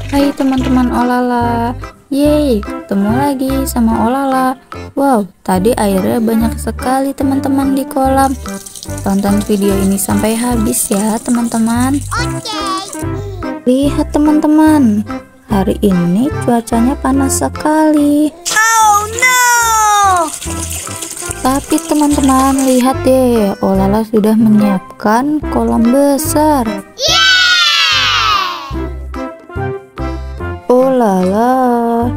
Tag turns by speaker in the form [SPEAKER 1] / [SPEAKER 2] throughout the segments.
[SPEAKER 1] Hai teman-teman Olala, yeay ketemu lagi sama Olala. Wow, tadi airnya banyak sekali teman-teman di kolam. Tonton video ini sampai habis ya teman-teman. Lihat teman-teman, hari ini cuacanya panas sekali.
[SPEAKER 2] Oh no!
[SPEAKER 1] Tapi teman-teman lihat deh, Olala sudah menyiapkan kolam besar. Oh lala.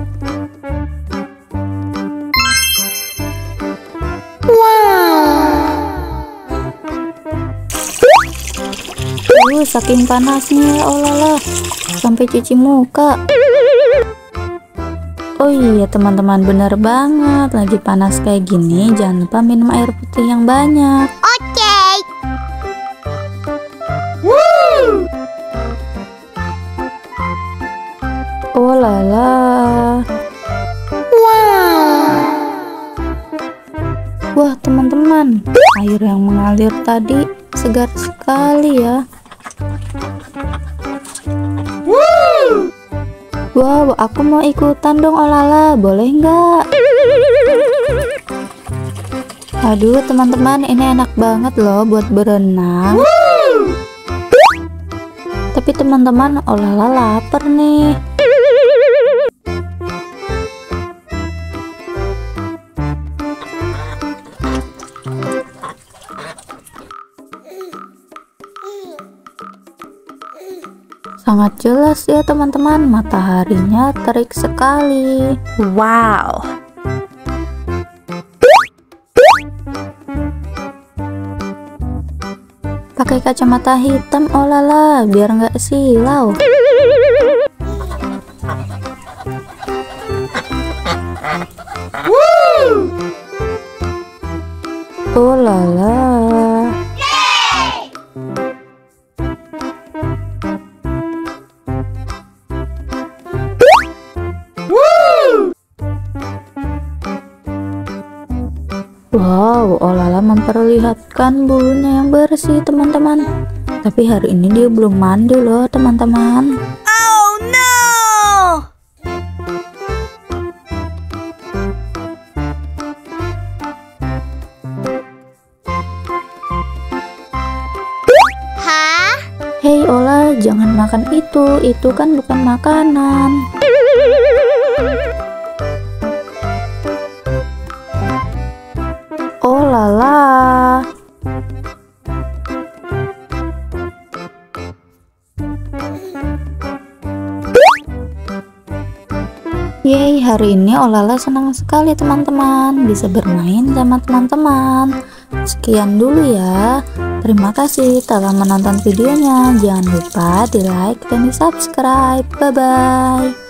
[SPEAKER 1] Saking panasnya oh lala, sampai cuci muka. Oh iya teman-teman, bener banget, lagi panas kayak gini jangan lupa minum air putih yang banyak.
[SPEAKER 2] Oke.
[SPEAKER 1] Oh lala. Wah teman-teman, air yang mengalir tadi segar sekali ya. Wow, aku mau ikutan dong Olala, boleh nggak? Aduh teman-teman, ini enak banget loh buat berenang. Tapi teman-teman, Olala lapar nih. Sangat jelas ya teman-teman, mataharinya terik sekali.
[SPEAKER 2] Wow.
[SPEAKER 1] Pakai kacamata hitam oh lala, biar nggak silau. Oh lala. Wow, Olala memperlihatkan bulunya yang bersih teman-teman. Tapi hari ini dia belum mandi loh teman-teman.
[SPEAKER 2] Oh no! Hah?
[SPEAKER 1] Hei Ola, jangan makan itu kan bukan makanan. Oh lala. Yeay, hari ini Olala senang sekali teman-teman, bisa bermain sama teman-teman. Sekian dulu ya. Terima kasih telah menonton videonya. Jangan lupa di like dan di subscribe. Bye bye.